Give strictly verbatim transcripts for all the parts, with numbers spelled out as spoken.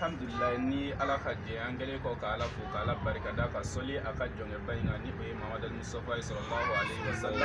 alhamdulillah ni ala khadje angale ko ka ala fu ka ala barka da ka soli aka jonge bayna ni be Muhammad al-Mustafa sallallahu alaihi wasallam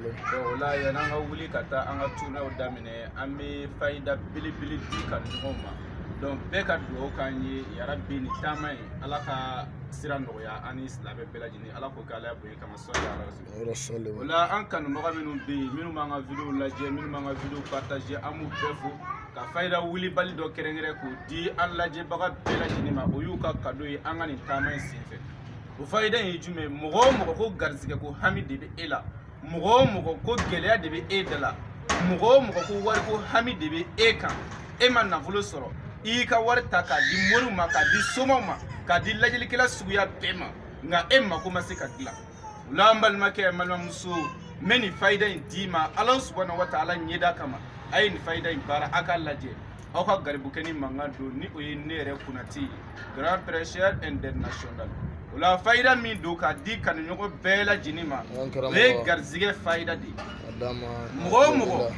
do la yana nga wuli kata anga tuna o damine ami faida bili bili di kan ngoma donc be ka do kanyi ya rabbi ni tamai ala ka siran no ya ani islabe belajini ala ko kala boy kama soli ala rasul wala an kan mo gaminu be minu manga video la je minu manga video partager amu befu ka faida wuli bali do kerengere ko di alla je baga belajini ma oyuka kadoyi angani tamai sinfe o faida yi jume mugo mugo ko garzige ko hamidi be ela mugo mugo ko geleya de be edala mugo mugo ko war ko hamidi be eka e man na fulo soro i ka war taka di moru ma ka di somo ma ka di lajili kila suya pema nga emma ko masika dila ulambal make malma musu meni faida indima Allah subhanahu wa ta'ala nyeda kama ay ni faida ibara aka laje aka garibu keni mangado ni o nere kunati grand pressure international ula faida mi do ka di kan nyoko bela jinima le garzige faida di adama mugo mugo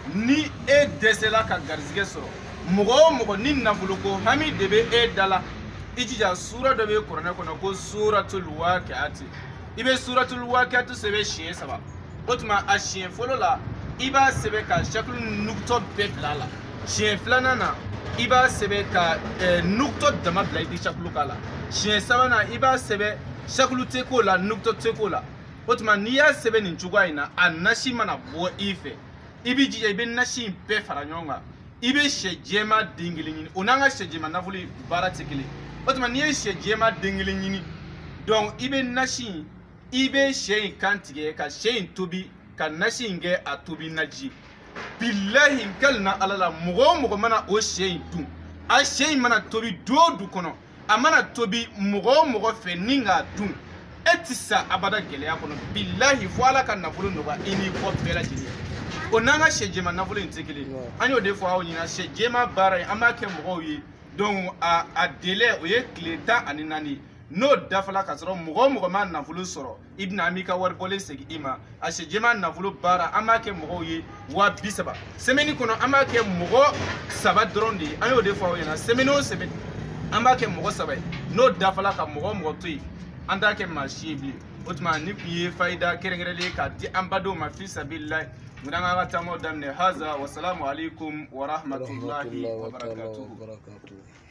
ni e desela ka garzige so mugo mugo ni nafuluko hami debe e dala ijija sura dobe qur'ana kono ko suratul waqiati ibe suratul waqiati sebe shiye saba otuma ashiye folola iba sebe ka shaklu nukto beblala shiye flanana iba sebe ka nukto dama bladi shaklu kala shiye sabana iba sebe shaklu teko la nukto teko la otuma niya sebe ni njugwa ina anashi mana bo ife ibi jija ibe nashi pe faranyonga ibe shejema dingilingini onanga shejema navuli baratikili otuma niya shejema dingilingini donc ibe nashi ibe shein kantige ka shein tubi ka nashinge a tubi naji billahi kalna alala mugo mugo mana o shein dun a shein mana tubi do du kono amana tubi mugo mugo fe ninga dun etisa abada gele ya kono billahi foala kan nafulu ndo ba ini ko bela jini onanga shejema nafulu ntikili anyo de fo hawo nyina shejema bara amake mugo yi donc a a délai o ye kleta aninani no dafala kasoro mugo mugo man nafulu soro ibn amika war bole segi ima ashe jema nafulu bara amake mugo yi wa bisaba semeni kono amake mugo saba drondi ayo de fo yana semeno semeni amake mugo saba no dafala ka mugo mugo tui andake mashibli otma ni kuye faida kerengerele ka di ambado ma fi sabilillah mudanga gatamo damne haza wa salamu alaikum wa rahmatullahi wa barakatuh.